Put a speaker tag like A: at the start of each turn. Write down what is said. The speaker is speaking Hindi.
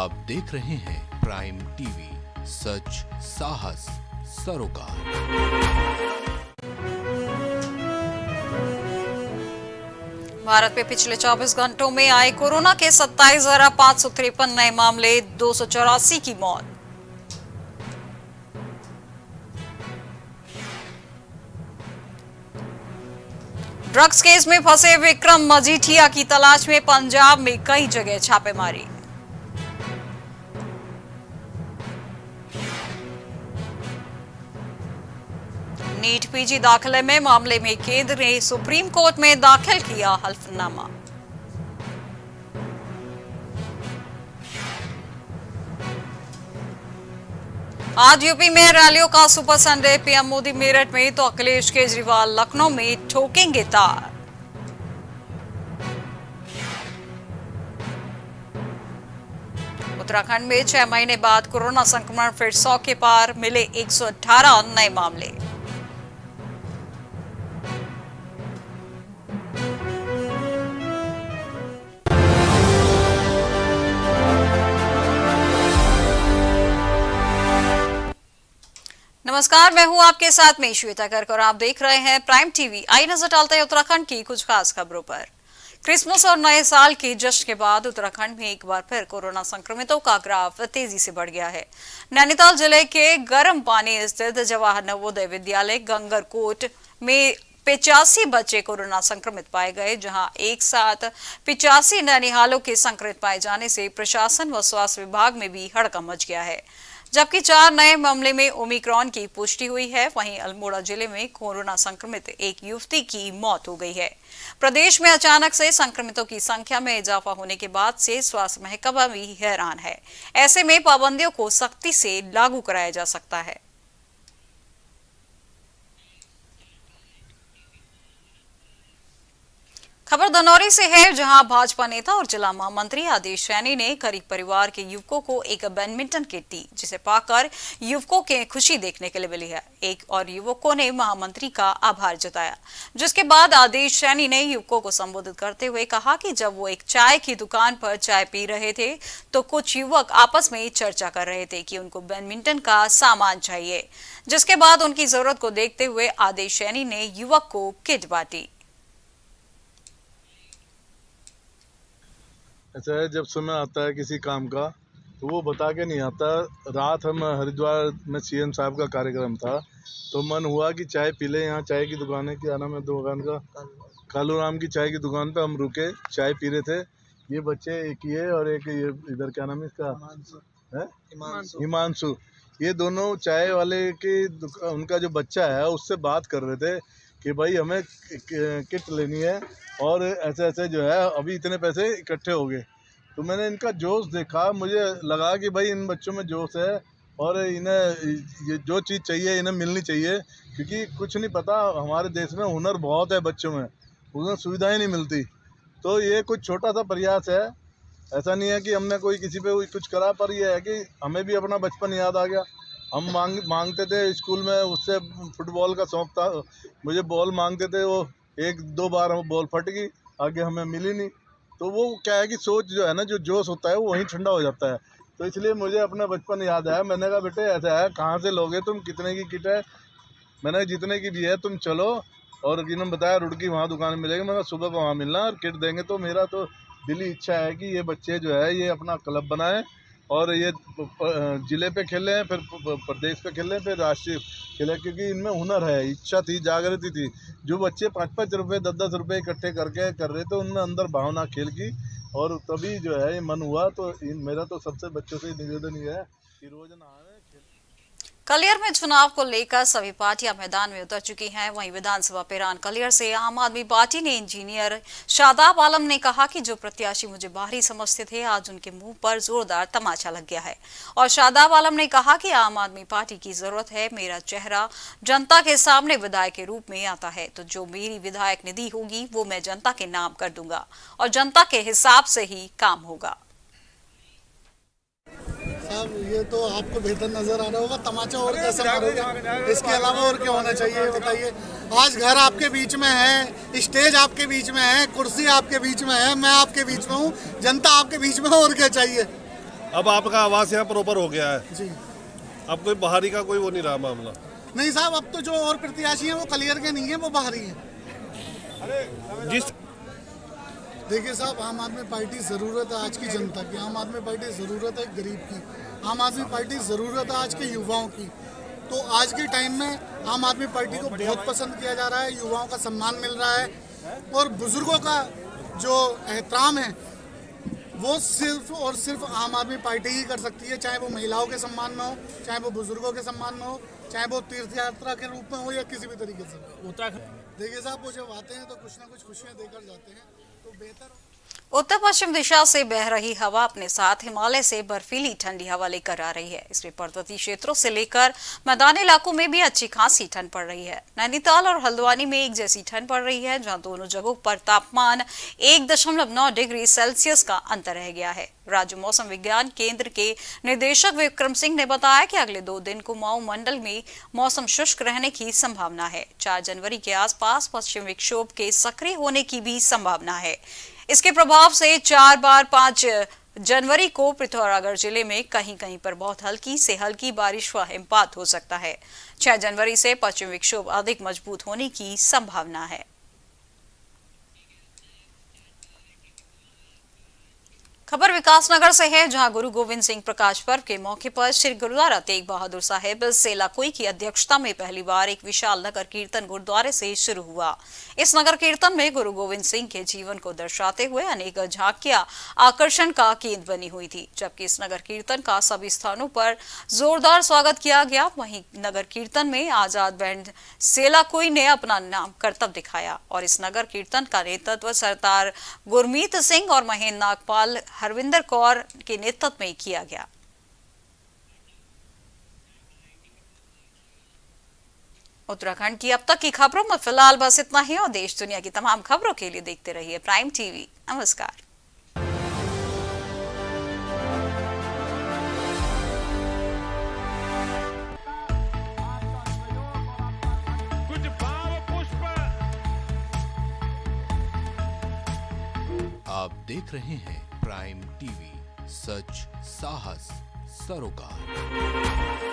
A: आप देख रहे हैं प्राइम टीवी, सच साहस सरोकार।
B: भारत में पिछले 24 घंटों में आए कोरोना के 27,553 नए मामले, 284 की मौत। ड्रग्स केस में फंसे विक्रम मजीठिया की तलाश में पंजाब में कई जगह छापेमारी। नीट पीजी दाखिले में मामले में केंद्र ने सुप्रीम कोर्ट में दाखिल किया हल्फनामा। आज यूपी में रैलियों का super Sunday, PM Modi Meerut में तो अखिलेश केजरीवाल लखनऊ में ठोकेंगे तार। उत्तराखंड में 6 महीने बाद कोरोना संक्रमण फिर 100 के पार, मिले 118 नए मामले। नमस्कार, मैं हूं आपके साथ में श्वेता गर्ग और आप देख रहे हैं प्राइम टीवी। आई नजर डालते हैं उत्तराखंड की कुछ खास खबरों पर। क्रिसमस और नए साल के जश्न के बाद उत्तराखंड में एक बार फिर कोरोना संक्रमितों का ग्राफ तेजी से बढ़ गया है। नैनीताल जिले के गर्म पानी स्थित जवाहर नवोदय विद्यालय गंगरकोट में 85 बच्चे कोरोना संक्रमित पाए गए, जहां एक साथ 85 नैनीहालों के संक्रमित पाए जाने से प्रशासन व स्वास्थ्य विभाग में भी हड़कंप मच गया है। जबकि 4 नए मामले में ओमिक्रॉन की पुष्टि हुई है। वहीं अल्मोड़ा जिले में कोरोना संक्रमित एक युवती की मौत हो गई है। प्रदेश में अचानक से संक्रमितों की संख्या में इजाफा होने के बाद से स्वास्थ्य महकमा भी हैरान है। ऐसे में पाबंदियों को सख्ती से लागू कराया जा सकता है। खबर धनौरी से है, जहां भाजपा नेता और जिला महामंत्री आदेश सैनी ने गरीब परिवार के युवकों को एक बैडमिंटन किट दी, जिसे पाकर युवकों के खुशी देखने के लिए मिली है। एक और युवकों ने महामंत्री का आभार जताया, जिसके बाद आदेश सैनी ने युवकों को संबोधित करते हुए कहा कि जब वो एक चाय की दुकान पर चाय पी रहे थे तो कुछ युवक आपस में चर्चा कर रहे थे कि उनको बैडमिंटन का सामान चाहिए, जिसके बाद उनकी जरूरत को देखते हुए आदेश सैनी ने युवक को किट बांटी।
C: ऐसा है, जब समय आता है किसी काम का तो वो बता के नहीं आता। रात हम हरिद्वार में सीएम साहब का कार्यक्रम था, तो मन हुआ कि चाय पी ले। यहाँ चाय की दुकान है, क्या नाम है दुकान का, कालू राम की चाय की दुकान पे हम रुके, चाय पी रहे थे। ये बच्चे, एक ये और एक ये इधर क्या नाम है इसका, हिमांशु, ये दोनों चाय वाले की उनका जो बच्चा है उससे बात कर रहे थे कि भाई हमें किट लेनी है और ऐसे ऐसे जो है अभी इतने पैसे इकट्ठे हो गए। तो मैंने इनका जोश देखा, मुझे लगा कि भाई इन बच्चों में जोश है और इन्हें ये जो चीज़ चाहिए इन्हें मिलनी चाहिए, क्योंकि कुछ नहीं पता, हमारे देश में हुनर बहुत है बच्चों में, उन्हें सुविधाएं नहीं मिलती। तो ये कुछ छोटा सा प्रयास है, ऐसा नहीं है कि हमने कोई किसी पे कुछ करा, पर यह है कि हमें भी अपना बचपन याद आ गया। हम मांगते थे स्कूल में, उससे फुटबॉल का शौक था, मुझे बॉल मांगते थे, वो 1-2 बार हम बॉल फट गई, आगे हमें मिली नहीं। तो वो क्या है कि सोच जो है ना, जो जोश होता है वो वहीं ठंडा हो जाता है। तो इसलिए मुझे अपना बचपन याद आया। मैंने कहा बेटे ऐसा है, कहाँ से लोगे तुम, कितने की किट है? मैंने जितने की भी है तुम चलो, और इन्होंने बताया रुड़की वहाँ दुकान मिलेगी। मैंने सुबह को वहाँ मिलना और किट देंगे। तो मेरा तो दिली इच्छा है कि ये बच्चे जो है ये अपना क्लब बनाएं और ये जिले पे खेलें, फिर प्रदेश पे खेलें, फिर राष्ट्रीय खेलें, क्योंकि इनमें हुनर है, इच्छा थी, जागृति थी। जो बच्चे 5-5 रुपये 10-10 रुपये इकट्ठे करके कर रहे थे, उनमें अंदर भावना खेल की, और तभी जो है ये मन हुआ। तो मेरा तो सबसे बच्चों से निवेदन ये है कि रोज नहाए।
B: कलियर में चुनाव को लेकर सभी पार्टियां मैदान में उतर चुकी हैं। वहीं विधानसभा पैरान कलियर से आम आदमी पार्टी ने इंजीनियर शादाब आलम ने कहा कि जो प्रत्याशी मुझे बाहरी समझते थे, आज उनके मुंह पर जोरदार तमाचा लग गया है। और शादाब आलम ने कहा कि आम आदमी पार्टी की जरूरत है, मेरा चेहरा जनता के सामने विधायक के रूप में आता है, तो जो मेरी विधायक निधि होगी वो मैं जनता के नाम कर दूंगा और जनता के हिसाब से ही काम होगा।
D: साहब ये तो आपको बेहतर नजर आ रहा होगा, तमाचा और कैसे मारोगे? इसके अलावा और क्या होना चाहिए बताइए? आज घर आपके बीच में है, स्टेज आपके बीच में है, कुर्सी आपके बीच में है, मैं आपके बीच में हूँ, जनता आपके बीच में, और क्या चाहिए?
E: अब आपका आवास यहाँ प्रॉपर हो गया है
D: जी।
E: अब कोई बाहरी का कोई वो नहीं रहा मामला।
D: नहीं साहब, अब तो जो और प्रत्याशी हैं वो क्लियर के नहीं है, वो बाहरी हैं।
E: जिस
D: देखिए साहब, आम आदमी पार्टी ज़रूरत है आज की जनता की, आम आदमी पार्टी ज़रूरत है गरीब की, आम आदमी पार्टी ज़रूरत है आज के युवाओं की। तो आज के टाइम में आम आदमी पार्टी को बहुत पसंद किया जा रहा है, युवाओं का सम्मान मिल रहा है और बुजुर्गों का जो एहतराम है वो सिर्फ और सिर्फ आम आदमी पार्टी ही कर सकती है, चाहे वो महिलाओं के सम्मान में हो, चाहे वो बुजुर्गों के सम्मान में हो, चाहे वो तीर्थ यात्रा के रूप में हो या किसी भी तरीके से। उत्तराखंड देखिए साहब, वो जब आते हैं तो कुछ ना कुछ खुशियाँ देकर जाते हैं, तो बेहतर।
B: उत्तर पश्चिम दिशा से बह रही हवा अपने साथ हिमालय से बर्फीली ठंडी हवा लेकर आ रही है। इसमें पर्वतीय क्षेत्रों से लेकर मैदानी इलाकों में भी अच्छी खासी ठंड पड़ रही है। नैनीताल और हल्द्वानी में एक जैसी ठंड पड़ रही है, जहां दोनों जगहों पर तापमान 1.9 डिग्री सेल्सियस का अंतर रह गया है। राज्य मौसम विज्ञान केंद्र के निदेशक विक्रम सिंह ने बताया कि अगले 2 दिन कुमाऊं मंडल में मौसम शुष्क रहने की संभावना है। 4 जनवरी के आसपास पश्चिम विक्षोभ के सक्रिय होने की भी संभावना है। इसके प्रभाव से 4-5 जनवरी को पिथौरागढ़ जिले में कहीं कहीं पर बहुत हल्की से हल्की बारिश व हिमपात हो सकता है। 6 जनवरी से पश्चिम विक्षोभ अधिक मजबूत होने की संभावना है। खबर विकासनगर से है, जहां गुरु गोविंद सिंह प्रकाश पर्व के मौके पर श्री गुरुद्वारा तेग बहादुर साहिब सेलाकुई की अध्यक्षता में पहली बार एक विशाल नगर कीर्तन गुरुद्वारे से शुरू हुआ। इस नगर कीर्तन में गुरु गोविंद सिंह के जीवन को दर्शाते हुए अनेक झांकियां आकर्षण का केंद्र बनी हुई थी। जबकि इस नगर कीर्तन का सभी स्थानों पर जोरदार स्वागत किया गया। वहीं नगर कीर्तन में आजाद बैंड सेलाकुई ने अपना नाम करतब दिखाया और इस नगर कीर्तन का नेतृत्व सरदार गुरमीत सिंह और महेंद्र नागपाल हरविंदर कौर के नेतृत्व में किया गया। उत्तराखंड की अब तक की खबरों में फिलहाल बस इतना ही और देश दुनिया की तमाम खबरों के लिए देखते रहिए प्राइम टीवी। नमस्कार।
A: आप देख रहे हैं प्राइम टीवी, सच साहस सरोकार।